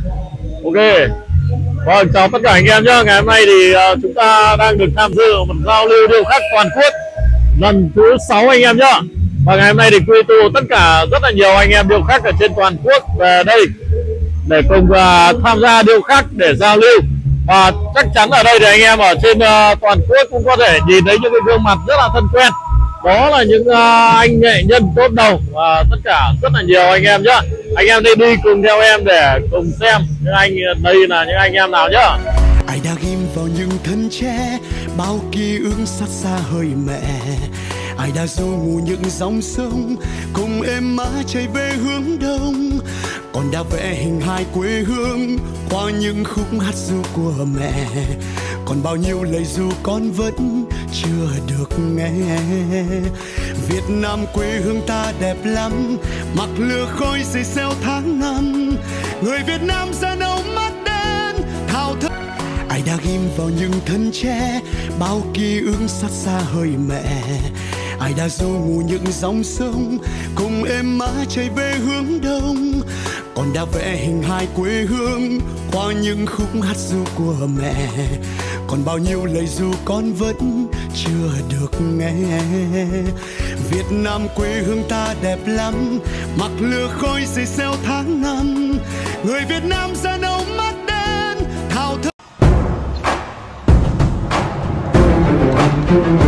Ok. Vâng, chào tất cả anh em nhé. Ngày hôm nay thì chúng ta đang được tham dự một giao lưu điêu khắc toàn quốc lần thứ 6 anh em nhé. Và ngày hôm nay thì quy tụ tất cả rất là nhiều anh em điêu khắc ở trên toàn quốc về đây để cùng tham gia điêu khắc để giao lưu. Và chắc chắn ở đây thì anh em ở trên toàn quốc cũng có thể nhìn thấy những cái gương mặt rất là thân quen. Đó là những anh nghệ nhân tốt đầu và tất cả rất là nhiều anh em nhé. Anh em đi cùng theo em để cùng xem những anh đây là những anh em nào nhá. Ai đã ghim vào những thân tre bao ký ức sát xa hơi mẹ. Ai đã du ngủ những dòng sông cùng em má chạy về hướng đông. Còn đã vẽ hình hài quê hương qua những khúc hát ru của mẹ. Còn bao nhiêu lời ru con vẫn chưa được nghe. Việt Nam quê hương ta đẹp lắm, mặc lửa khói xây xeo tháng năm. Người Việt Nam da nâu mắt đen thao thức. Ai đã ghim vào những thân tre bao ký ức sát xa hơi mẹ. Ai đã du ngủ những dòng sông cùng em má chạy về hướng đông. Còn đã vẽ hình hài quê hương qua những khúc hát ru của mẹ. Còn bao nhiêu lời ru con vẫn chưa được nghe. Việt Nam quê hương ta đẹp lắm, mặc lửa khói xây xeo tháng năm. Người Việt Nam da nâu mắt đen thao thức.